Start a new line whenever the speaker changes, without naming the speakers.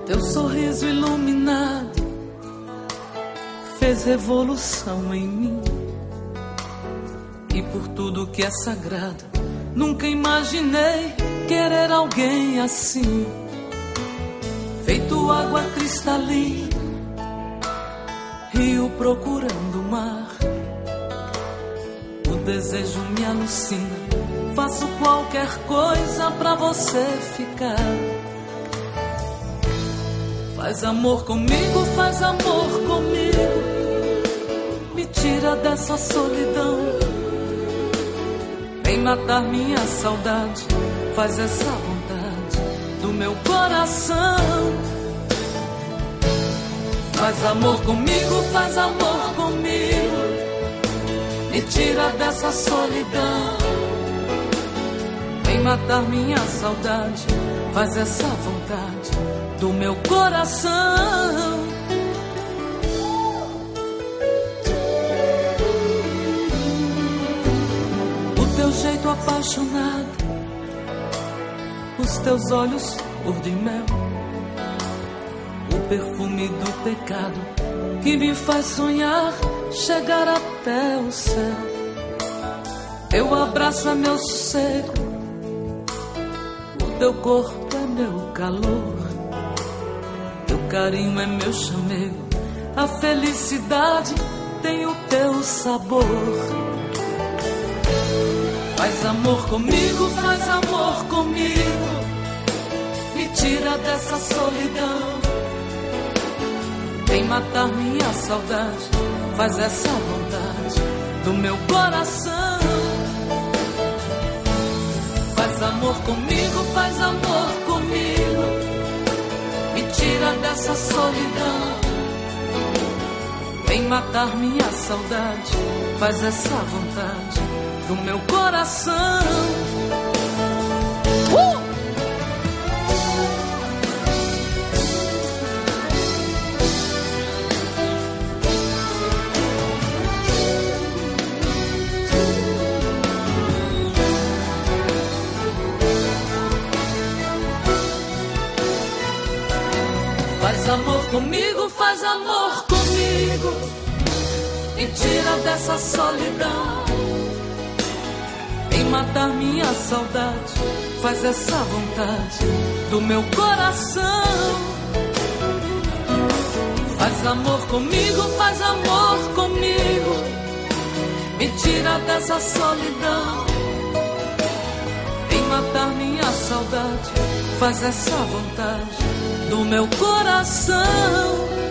Teu sorriso iluminado fez revolução em mim. E por tudo que é sagrado, nunca imaginei querer alguém assim. Feito água cristalina, rio procurando o mar. O desejo me alucina, faço qualquer coisa pra você ficar. Faz amor comigo, faz amor comigo. Me tira dessa solidão. Vem matar minha saudade, faz essa vontade do meu coração. Faz amor comigo, faz amor comigo. Me tira dessa solidão. Vem matar minha saudade, faz essa vontade do meu coração. O teu jeito apaixonado, os teus olhos cor de mel, o perfume do pecado que me faz sonhar chegar até o céu. Teu abraço é meu sossego, o teu corpo é meu calor, teu carinho é meu chamego, a felicidade tem o teu sabor. Faz amor comigo, faz amor comigo. Me tira dessa solidão. Vem matar minha saudade, faz essa vontade do meu coração. Faz amor comigo, faz amor comigo. Me tira dessa solidão. Vem matar minha saudade, faz essa vontade do meu coração. Faz amor comigo, faz amor comigo. Me tira dessa solidão. Vem matar minha saudade, faz essa vontade do meu coração. Faz amor comigo, faz amor comigo. Me tira dessa solidão. Vem matar minha saudade, faz essa vontade do meu coração.